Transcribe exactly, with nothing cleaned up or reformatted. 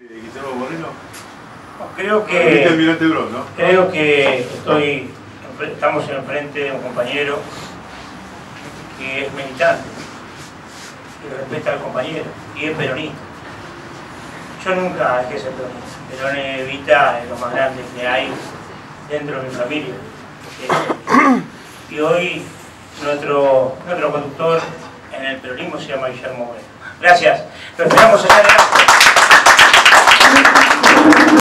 Guillermo Moreno. Creo que, Almirante Brown, ¿no? creo que estoy, estamos enfrente de un compañero que es militante, que respeta al compañero y es peronista. Yo nunca dejé de ser peronista. Perón Evita es lo más grande que hay dentro de mi familia. Y hoy nuestro, nuestro conductor en el peronismo se llama Guillermo Moreno. Gracias. Lo esperamos allá adelante.